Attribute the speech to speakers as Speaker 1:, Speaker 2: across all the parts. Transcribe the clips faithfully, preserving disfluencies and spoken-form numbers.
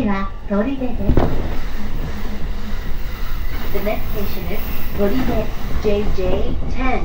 Speaker 1: は砦です。The next station is 砦 ジェイジェイテン。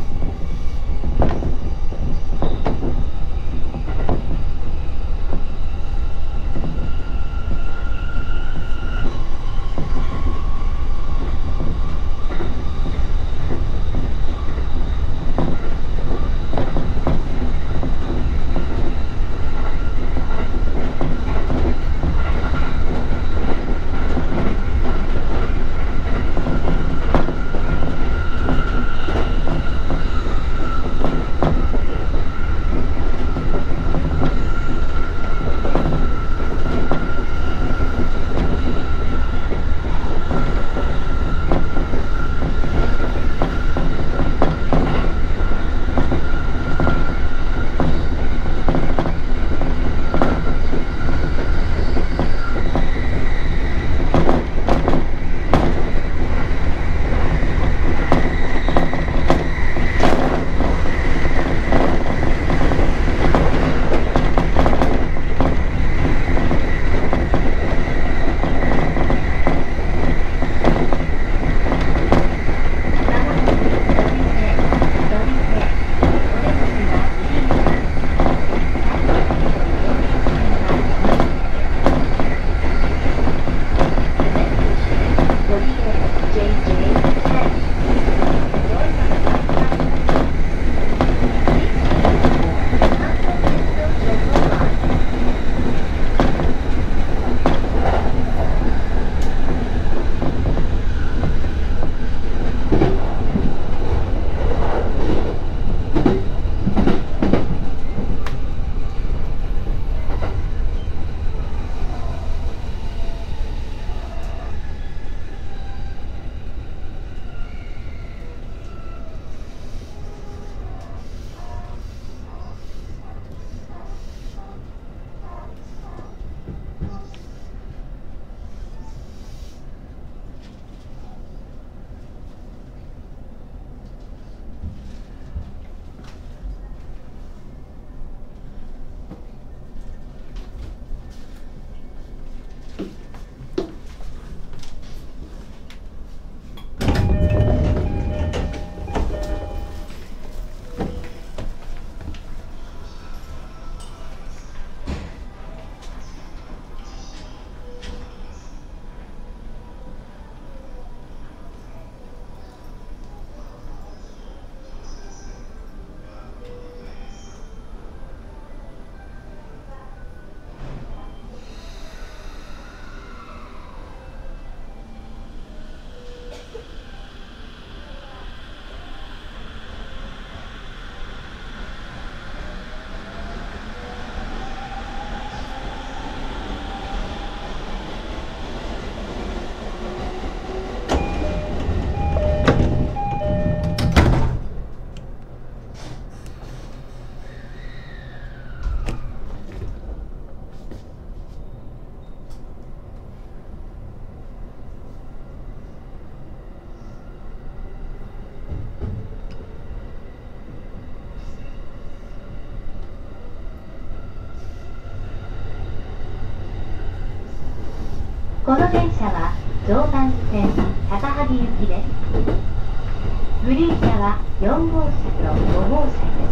Speaker 1: この電車は常磐線高萩行きです。グリーン車はよん号車とご号車です。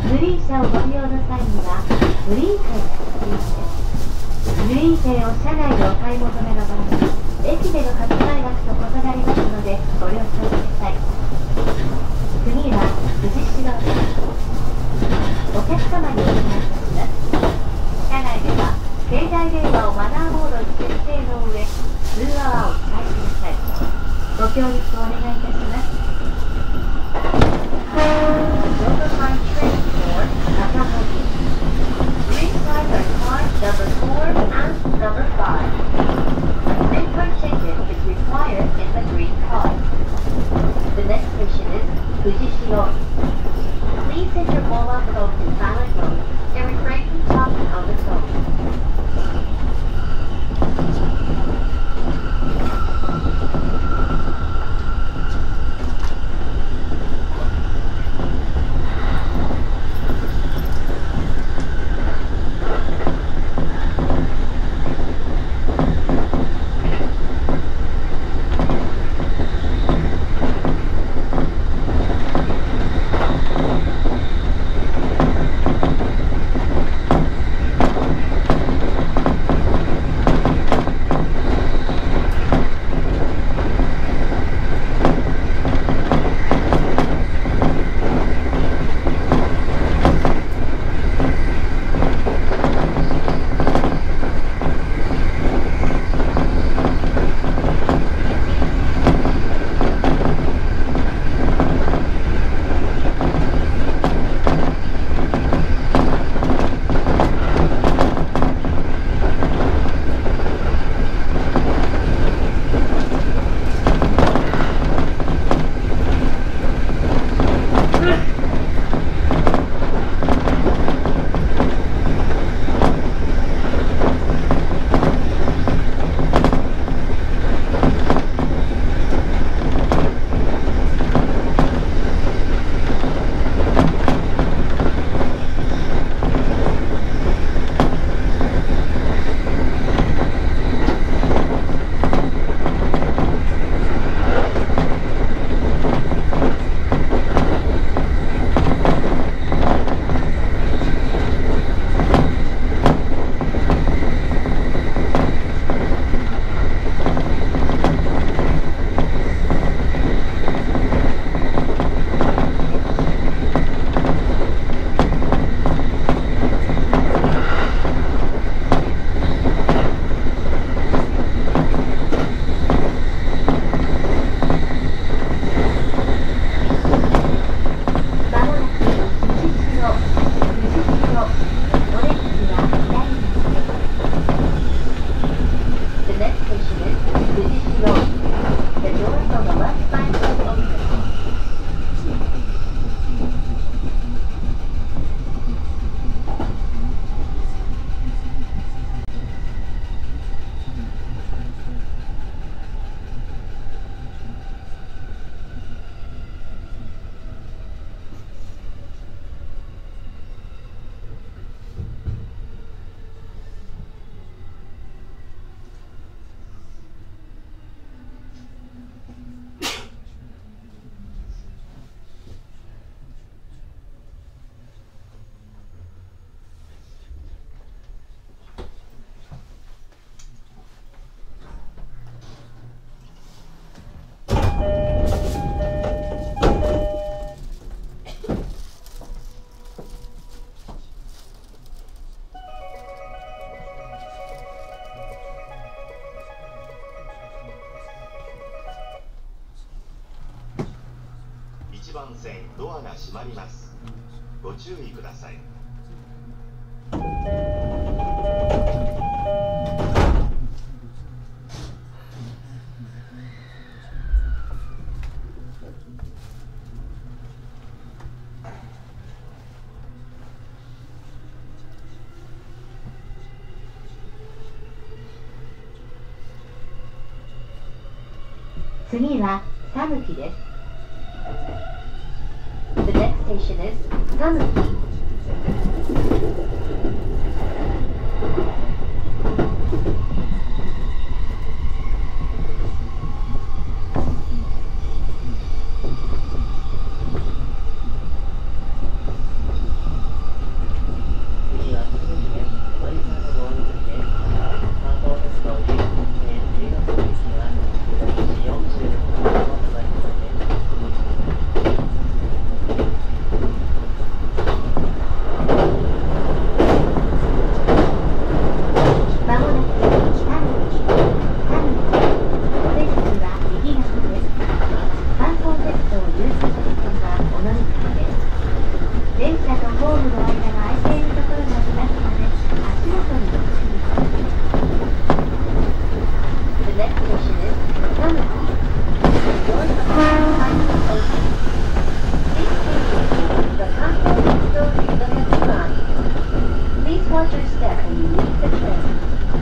Speaker 1: グリーン車をご利用の際にはグリーン券が必要です。グリーン券を車内でお買い求めの場合、駅での発売額と異なりますのでご了承ください。次は富士市道です。お客様にお願いいたします。車内では携帯電話をマナーモードに設定の上、通話はお控えください。ご協力お願いいたします。Silver Line train for Takahagi. Green flags are cars number four and number five. SIM card ticket is required in the green car. The next station is Fujishiro. Please set your mobile phone to silent mode and refrain from talking on the phone.
Speaker 2: 番線ドアが閉まります。ご注意ください。
Speaker 1: 次は讃岐です。The next station is 讃岐。Watch your step when you leave the train.